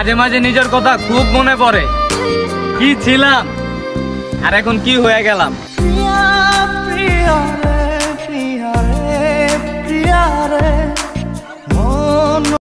মাঝে মাঝে নিজের কথা খুব মনে পড়ে। কি ছিলাম আর এখন কি হয়ে গেলাম।